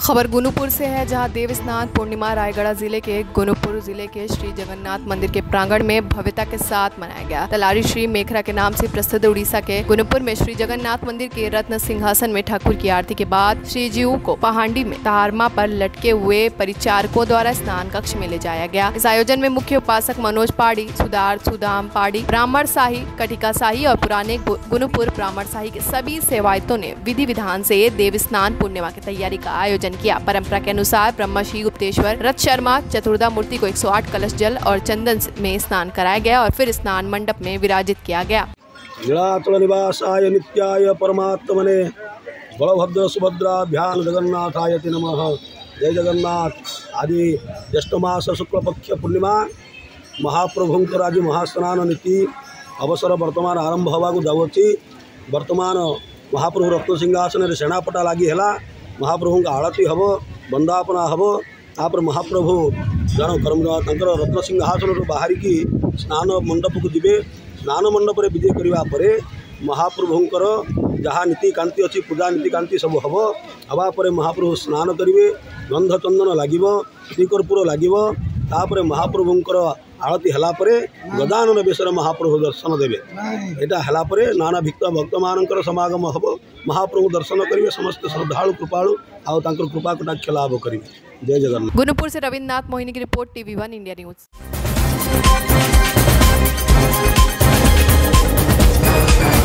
खबर गुनुपुर से है, जहां देव स्नान पूर्णिमा रायगढ़ जिले के गुनुपुर जिले के श्री जगन्नाथ मंदिर के प्रांगण में भव्यता के साथ मनाया गया। तलारी श्री मेखरा के नाम से प्रसिद्ध उड़ीसा के गुनुपुर में श्री जगन्नाथ मंदिर के रत्न सिंहासन में ठाकुर की आरती के बाद श्री जीव को पहाड़ी में तारमा पर लटके हुए परिचारकों द्वारा स्नान कक्ष में ले जाया गया। इस आयोजन में मुख्य उपासक मनोज पाड़ी, सुदाम पाड़ी, ब्राह्मण शाही, कटिका शाही और पुराने गुनुपुर ब्राह्मण शाही के सभी सेवायतों ने विधि विधान से देव स्नान पूर्णिमा की तैयारी का आयोजन किया। परंपरा के अनुसार ब्रह्मश्री गुप्तेश्वर रथ शर्मा चतुर्धा मूर्ति को 108 कलश जल और चंदन में स्नान कराया गया और फिर स्नान मंडप में विराजित किया गया। निवासाय नित्याय परमात्मने बलभद्र सुभद्राभ्याम जगन्नाथाय नमः। जय जगन्नाथ। आदि ज्येष्ठ मास शुक्ल पक्ष पूर्णिमा महाप्रभुंकर आज महास्नान नीति अवसर वर्तमान आरंभ होगा जाऊँगी। वर्तमान महाप्रभु रत्न सिंहासन सेनापटा लगी है। महाप्रभु का आरती हम, वंदापना हम, तापर महाप्रभु जन कर्म रत्न सिंहासन बाहर की स्नान मंडप को जीवे। स्नान मंडप विजय करने महाप्रभुंकर जहाँ नीतिकांति अच्छी पूजा नीतिकांति सब हम हवापर महाप्रभु स्नान करेंगे। गंध चंदन लगे, श्रीकर्पूर लगे, तापर महाप्रभुंकर आरती हलापरे गदानन बेसर महाप्रभु दर्शन देवे। यहाँ हलापरे नाना भिक्त भक्त मानकर समागम हम, महाप्रभु दर्शन करेंगे। समस्त श्रद्धालु कृपालु आउ तांकर कृपा कटाक्ष लाभ करेंगे। जय जगन्नाथ। गुनुपुर से रविन्द्रनाथ मोहिनी की रिपोर्ट, TV1 इंडिया न्यूज।